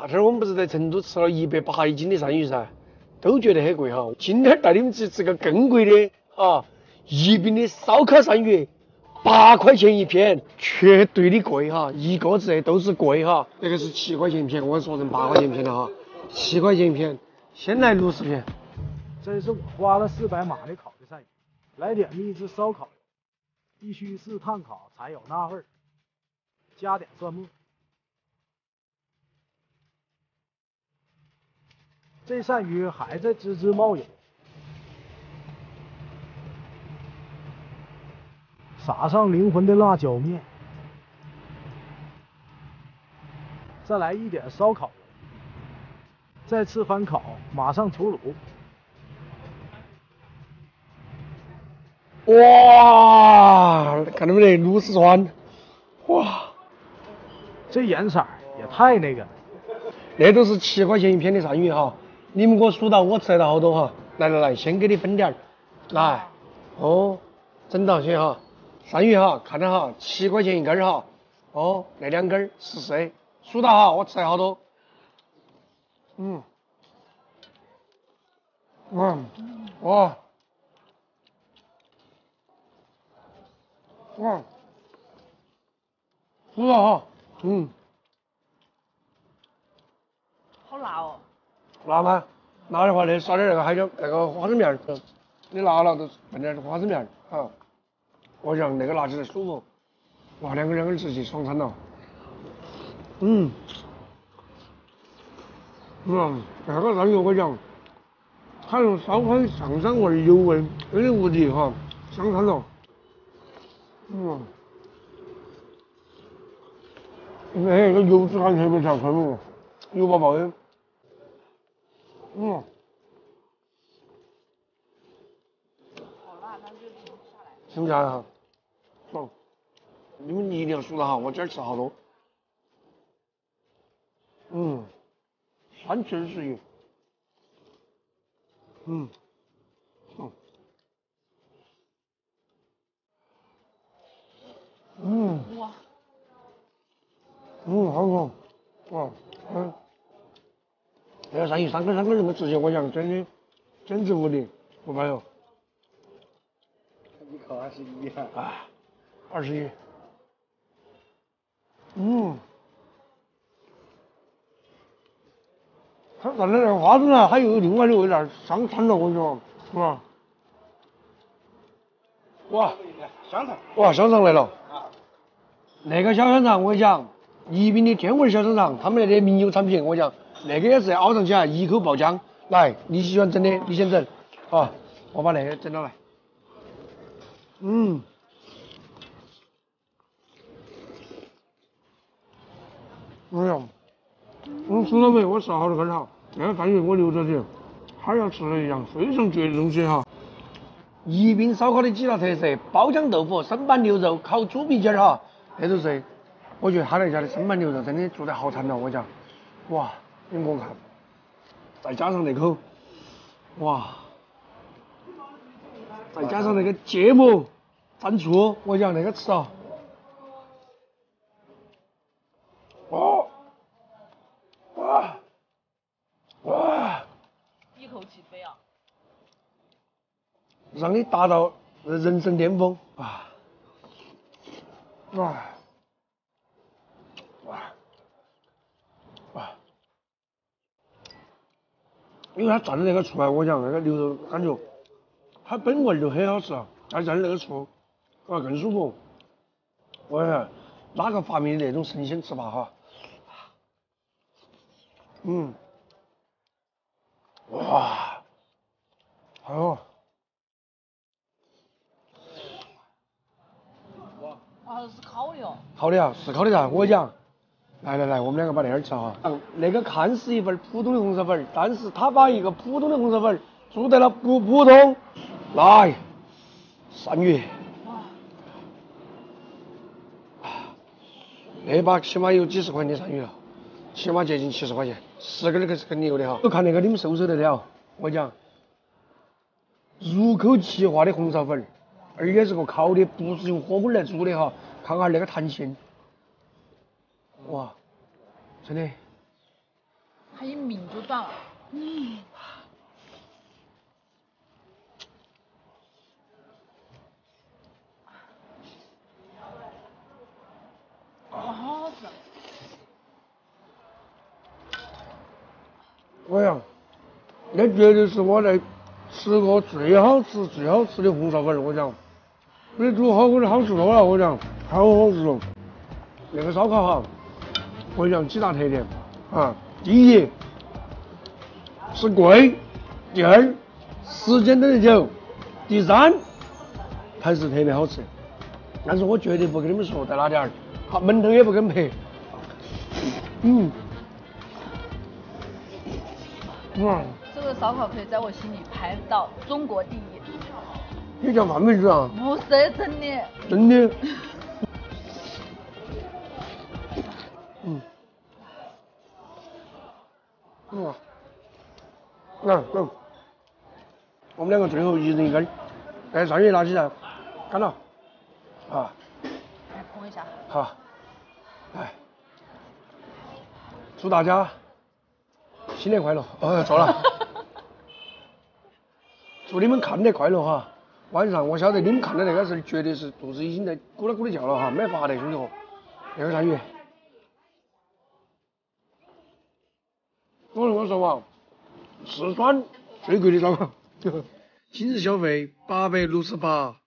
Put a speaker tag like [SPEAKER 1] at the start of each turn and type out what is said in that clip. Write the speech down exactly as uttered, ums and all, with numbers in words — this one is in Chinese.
[SPEAKER 1] 那天我们不是在成都吃了一百八一斤的鳝鱼噻，都觉得很贵哈。今天带你们去吃个更贵的啊，宜宾的烧烤鳝鱼，八块钱一片，绝对的贵哈，一个字都是贵哈。那个是七块钱一片，我说成八块钱一片了哈，七块钱一片，先来六十片。
[SPEAKER 2] 这是我花了四百码的烤的鳝鱼，来点秘制烧烤，必须是炭烤才有那味儿，加点蒜末。这鳝鱼还在滋滋冒油，撒上灵魂的辣椒面，再来一点烧烤油，再次翻烤，马上出炉。
[SPEAKER 1] 哇，看到没得卤四川，哇，
[SPEAKER 2] 这颜色也太那个了。
[SPEAKER 1] 那都是七块钱一片的鳝鱼哈，你们给我数到我吃得到好多哈。来来来，先给你分点儿，来，哦，整到先哈，鳝鱼哈，看到哈，七块钱一根儿哈，哦，那两根儿十四，数到哈，我吃了好多，嗯，嗯，哇。哇，不辣哈，嗯，
[SPEAKER 3] 好辣哦。
[SPEAKER 1] 辣吗？辣的话，那撒点那个海椒那个花生面儿，你辣了就拌点花生面儿啊。我讲那个辣起来舒服，哇，两根两根吃起爽餐了。嗯，嗯，那个鳝鱼我讲，它用烧烤的上香味、油味，真的无敌哈，香餐了。嗯，哎，那个油脂感特别强，看到没有？油爆爆的。嗯。
[SPEAKER 3] 好辣，但是停不下来。
[SPEAKER 1] 停不下来哈，爽！你们一定要数到哈，我今儿吃好多。嗯，三七二十一。嗯，嗯，嗯，
[SPEAKER 3] 哇，
[SPEAKER 1] 嗯，好爽，哇，嗯，那个鳝鱼三根三根这么直接，我讲真的简直无敌，不白哟。
[SPEAKER 2] 一口二十一，
[SPEAKER 1] 哎，二十一。嗯，它蘸的那个花生呢，它又有另外的味道，香餐了，我跟你说，是吧？哇，
[SPEAKER 2] 香肠，
[SPEAKER 1] 哇，香肠来了。那个小香肠，我跟你讲，宜宾的天味小香肠，他们那点名有产品，我讲那个也是熬上去啊，一口爆浆。来，你喜欢整的，你先整，啊，我把那个整到来。嗯，哎呀，我数了没？我吃了好多根哈，那个鳝鱼我留着的，还要吃的一样非常绝的东西哈。宜宾烧烤的几大特色：包浆豆腐、生板牛肉、烤猪皮筋儿哈，那都是。我觉得他那家的生板牛肉真的做得好惨了，我讲，哇，你给我看，再加上那口，哇，再加上那个芥末蘸醋，我讲那个吃啊，哇，哇，哇，
[SPEAKER 3] 一口起飞啊！
[SPEAKER 1] 让你达到人生巅峰啊！哇！哇！哇！因为它蘸的那个醋啊，我讲那个牛肉感觉它本味就很好吃啊，再蘸的那个醋，哇更舒服。我说哪个发明的那种神仙吃法哈？嗯，哇，哎呦！
[SPEAKER 3] 啊，是烤的哦。
[SPEAKER 1] 烤的啊，是烤的噻，我讲。来来来，我们两个把那儿吃哈。那个看似一份普通的红烧粉，但是他把一个普通的红烧粉做得了不普通。来，鳝鱼，那把起码有几十块钱的鳝鱼了，起码接近七十块钱，十根儿是肯定有的哈。就看那个你们收不收得了，我讲，入口即化的红烧粉，而且是个烤的，不是用火锅来煮的哈，看下那个弹性。哇，真的，
[SPEAKER 3] 他一抿就断了。嗯。哇，好好吃。
[SPEAKER 1] 哎呀，那绝对是我在吃过最好吃、最好吃的红烧粉儿，我讲，比煮火锅的好吃多了，我讲，好好吃哦。那个烧烤哈，我讲几大特点啊，第一是贵，第二时间等得久，第三还是特别好吃。但是我绝对不跟你们说在哪点儿，好门头也不跟拍。嗯，哇。
[SPEAKER 3] 这个烧烤可以在我心里排到中国第一。
[SPEAKER 1] 你叫范美女啊？
[SPEAKER 3] 不是真的。
[SPEAKER 1] 真的。嗯。哇。来走，我们两个最后一人一根，来上月拿起来，干了。啊。
[SPEAKER 3] 来碰一下。
[SPEAKER 1] 好。来。祝大家新年快乐！哦，错了。祝你们看得快乐哈！晚上我晓得你们看的那个时候，绝对是肚子已经在咕噜咕噜叫了哈，没法的，兄弟伙。那个啥鱼？我跟我说嘛，四川最贵的烧烤，今日消费八百六十八。